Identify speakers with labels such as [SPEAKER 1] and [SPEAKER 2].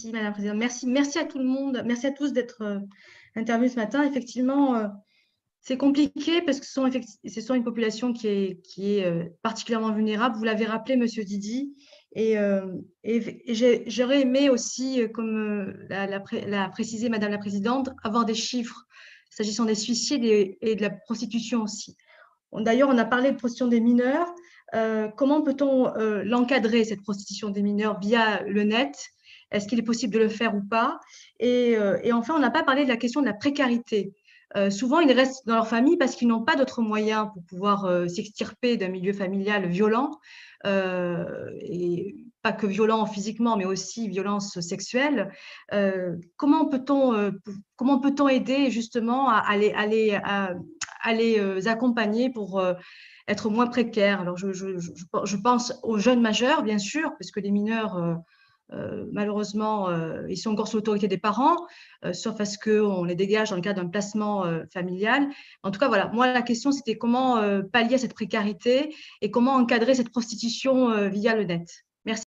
[SPEAKER 1] Merci, Madame la Présidente. Merci à tout le monde. Merci à tous d'être intervenus ce matin. Effectivement, c'est compliqué parce que ce sont une population qui est particulièrement vulnérable. Vous l'avez rappelé, Monsieur Didi. Et j'aurais aimé aussi, comme l'a précisé Madame la Présidente, avoir des chiffres s'agissant des suicides et de la prostitution aussi. D'ailleurs, on a parlé de prostitution des mineurs. Comment peut-on l'encadrer, cette prostitution des mineurs, via le net? Est-ce qu'il est possible de le faire ou pas? Et enfin, on n'a pas parlé de la question de la précarité. Souvent, ils restent dans leur famille parce qu'ils n'ont pas d'autres moyens pour pouvoir s'extirper d'un milieu familial violent, et pas que violent physiquement, mais aussi violence sexuelle. Comment peut-on aider justement à les accompagner pour être moins précaires? Alors, je pense aux jeunes majeurs, bien sûr, parce que les mineurs, malheureusement, ils sont encore sous l'autorité des parents, sauf à ce qu'on les dégage dans le cadre d'un placement familial. En tout cas, voilà, moi, la question, c'était comment pallier à cette précarité et comment encadrer cette prostitution via le net.